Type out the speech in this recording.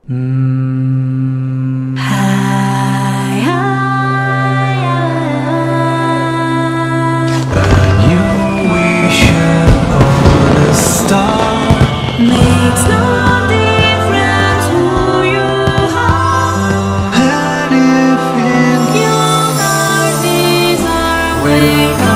Makes no difference who you are, and if in your heart these are waiting.